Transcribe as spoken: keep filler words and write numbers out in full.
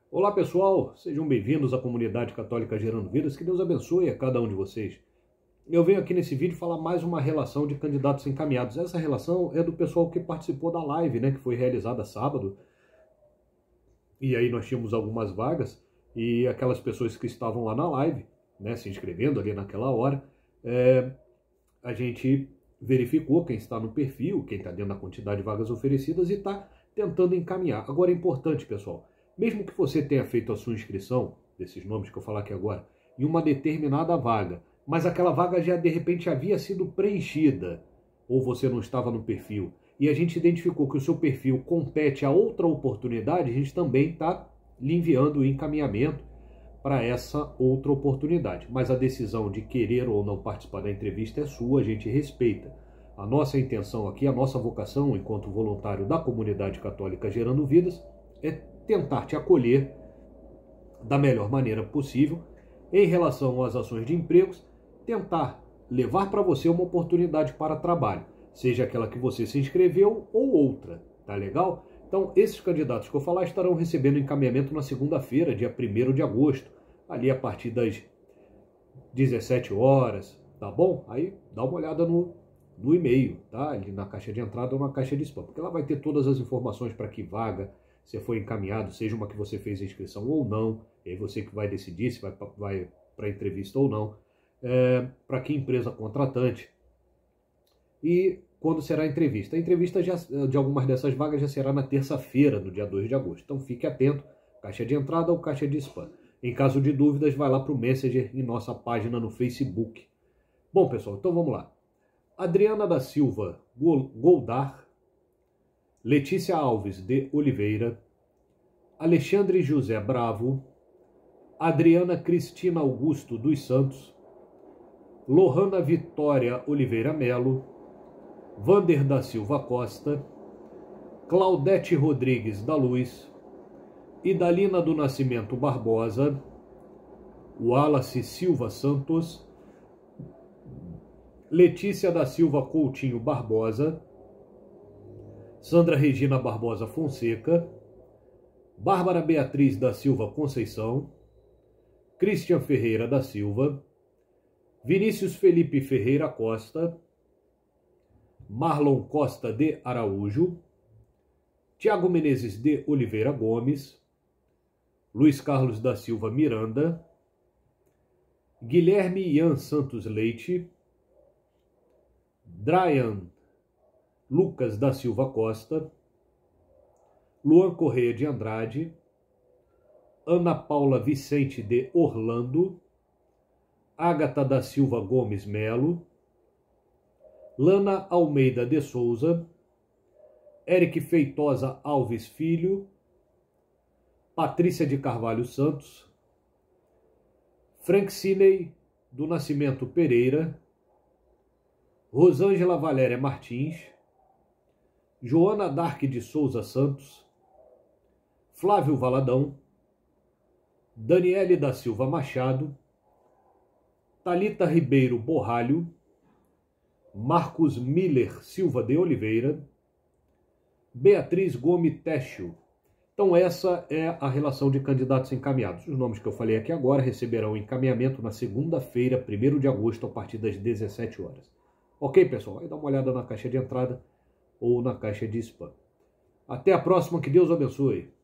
Olá pessoal, sejam bem-vindos à comunidade católica Gerando Vidas, que Deus abençoe a cada um de vocês. Eu venho aqui nesse vídeo falar mais uma relação de candidatos encaminhados. Essa relação é do pessoal que participou da live, né, que foi realizada sábado, e aí nós tínhamos algumas vagas, e aquelas pessoas que estavam lá na live, né, se inscrevendo ali naquela hora, é, a gente verificou quem está no perfil, quem está dentro da quantidade de vagas oferecidas e está tentando encaminhar. Agora é importante, pessoal, mesmo que você tenha feito a sua inscrição, desses nomes que eu falar aqui agora, em uma determinada vaga, mas aquela vaga já de repente havia sido preenchida, ou você não estava no perfil, e a gente identificou que o seu perfil compete a outra oportunidade, a gente também está lhe enviando o encaminhamento para essa outra oportunidade. Mas a decisão de querer ou não participar da entrevista é sua, a gente respeita. A nossa intenção aqui, a nossa vocação enquanto voluntário da comunidade católica Gerando Vidas, é tentar te acolher da melhor maneira possível em relação às ações de empregos, tentar levar para você uma oportunidade para trabalho, seja aquela que você se inscreveu ou outra, tá legal? Então, esses candidatos que eu falar estarão recebendo encaminhamento na segunda-feira, dia primeiro de agosto, ali a partir das dezessete horas, tá bom? Aí dá uma olhada no, no e-mail, tá? Ali na caixa de entrada ou na caixa de spam, porque lá vai ter todas as informações para que vaga você foi encaminhado, seja uma que você fez a inscrição ou não, e aí você que vai decidir se vai, vai para a entrevista ou não, é, para que empresa contratante e quando será a entrevista. A entrevista já, de algumas dessas vagas já será na terça-feira, no dia dois de agosto. Então fique atento, caixa de entrada ou caixa de spam. Em caso de dúvidas, vai lá para o Messenger em nossa página no Facebook. Bom, pessoal, então vamos lá. Adriana da Silva Goldar, Letícia Alves de Oliveira, Alexandre José Bravo, Adriana Cristina Augusto dos Santos, Lohana Vitória Oliveira Melo, Vander da Silva Costa, Claudete Rodrigues da Luz, Idalina do Nascimento Barbosa, Wallace Silva Santos, Letícia da Silva Coutinho Barbosa, Sandra Regina Barbosa Fonseca, Bárbara Beatriz da Silva Conceição, Cristian Ferreira da Silva, Vinícius Felipe Ferreira Costa, Marlon Costa de Araújo, Tiago Menezes de Oliveira Gomes, Luiz Carlos da Silva Miranda, Guilherme Ian Santos Leite, Dryan Lucas da Silva Costa, Luan Correia de Andrade, Ana Paula Vicente de Orlando, Ágata da Silva Gomes Melo, Lana Almeida de Souza, Eric Feitosa Alves Filho, Patrícia de Carvalho Santos, Frank Sinei do Nascimento Pereira, Rosângela Valéria Martins, Joana Dark de Souza Santos, Flávio Valadão, Daniele da Silva Machado, Talita Ribeiro Borralho, Marcos Miller Silva de Oliveira, Beatriz Gomes Técio. Então essa é a relação de candidatos encaminhados. Os nomes que eu falei aqui agora receberão encaminhamento na segunda-feira, primeiro de agosto, a partir das dezessete horas. Ok, pessoal? Aí dá uma olhada na caixa de entrada ou na caixa de spam. Até a próxima, que Deus abençoe.